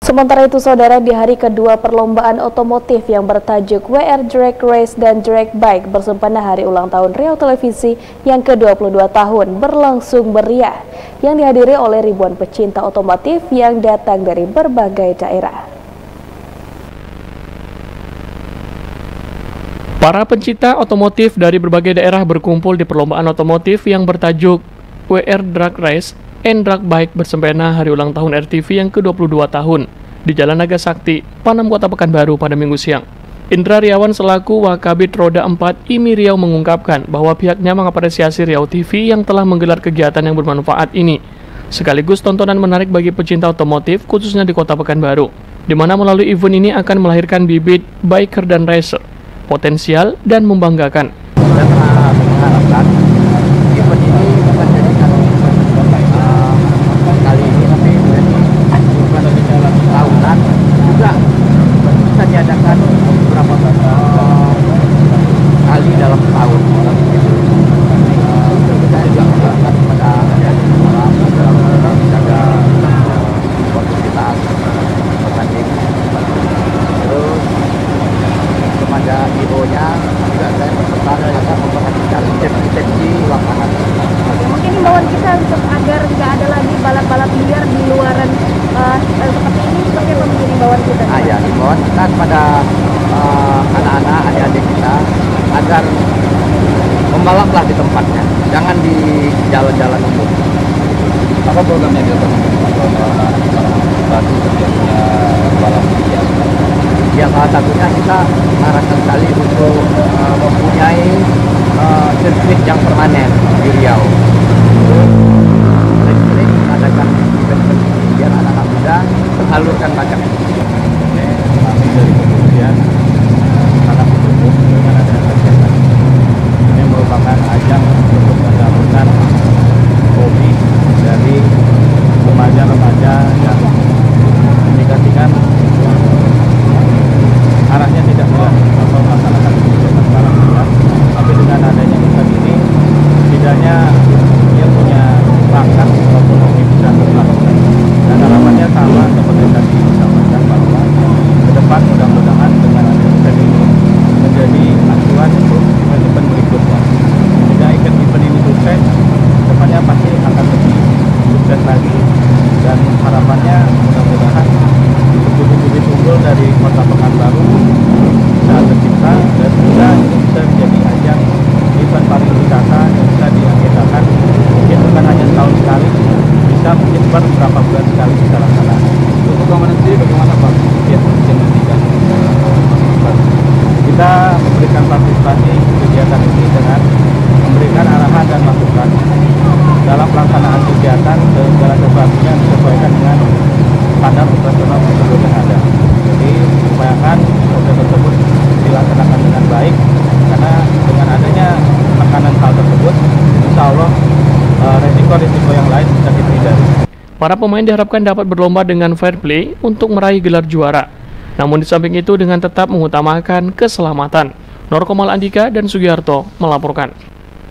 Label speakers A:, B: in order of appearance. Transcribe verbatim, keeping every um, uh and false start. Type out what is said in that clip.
A: Sementara itu, saudara, di hari kedua perlombaan otomotif yang bertajuk W R Drag Race dan Drag Bike bersempena hari ulang tahun Riau Televisi yang ke dua puluh dua tahun berlangsung meriah, yang dihadiri oleh ribuan pecinta otomotif yang datang dari berbagai daerah.
B: Para pencinta otomotif dari berbagai daerah berkumpul di perlombaan otomotif yang bertajuk W R Drag Race and Drag Bike bersempena hari ulang tahun R T V yang ke dua puluh dua tahun di Jalan Naga Sakti, Panam, Kota Pekanbaru pada Minggu siang. Indra Riawan selaku Wakabid Roda empat I M I Riau mengungkapkan bahwa pihaknya mengapresiasi Riau T V yang telah menggelar kegiatan yang bermanfaat ini, sekaligus tontonan menarik bagi pecinta otomotif khususnya di Kota Pekanbaru, di mana melalui event ini akan melahirkan bibit biker dan racer potensial dan membanggakan.
C: Dan mengharapkan event ini bukan jadikan uh, kali ini, tapi event tahunan juga bisa diadakan beberapa uh, kali dalam tahun. Uh, kita juga mengharapkan kepada adik-adik sekolah dalam menjaga sportivitas bertanding. Terus kepada I O-nya juga saya berpesan agar memperhatikan safety lapangan.
A: Mungkin himbauan kita untuk agar tidak ada lagi balap-balap liar di luaran uh, seperti ini, seperti apa menjadi himbauan kita?
C: Ah ya, himbauan kita kepada uh, anak-anak, adik-adik kita agar membalaplah di tempatnya, jangan di jalan-jalan umum.
D: Apa programnya di atas batu terjadinya balap liar?
C: Ya, salah satunya kita mengarahkan sekali untuk uh, mempunyai uh, sirkuit yang permanen di Riau. Sering-sering mengadakan event-event ini biar anak-anak muda tersalurkan bakatnya.
D: Kami dari kemudian sangat mendukung dengan adanya kegiatan ini. Ini merupakan ajang untuk menyalurkan hobi dari remaja-remaja yang indikasikan arahnya tidak jelas atau melaksanakan kegiatan balap liar, tapi dengan adanya event ini setidaknya dia punya bakat maupun hobi bisa tersalurkan. Dan harapannya sama seperti tadi disampaikan bahwa ke depan mudah-mudahan dengan adanya event ini menjadi acuan untuk event-event berikutnya. Jika event-event ini sukses, depannya pasti akan lebih sukses lagi, dan harapannya mudah-mudahan bibit-bibit unggul dari Kota Pekanbaru bisa tercipta dan juga ini bisa menjadi ajang event pariwisata yang bisa diagendakan mungkin bukan hanya setahun sekali, bisa mungkin beberapa bulan sekali bisa laksanakan. Untuk pengamanan sendiri bagaimana Pak? Ya, mungkin memastikan kita memberikan partisipasi kegiatan ini dengan memberikan arahan dan masukan dalam pelaksanaan kegiatan dan segala sesuatunya disesuaikan dengan standar operasional prosedur yang ada. Jadi upayakan proses tersebut dilaksanakan dengan baik, karena dengan adanya tekanan hal tersebut, insya Allah resiko-resiko yang lain bisa dihindari.
B: Para pemain diharapkan dapat berlomba dengan fair play untuk meraih gelar juara. Namun di samping itu dengan tetap mengutamakan keselamatan. Norkomal Andika dan Sugiharto melaporkan.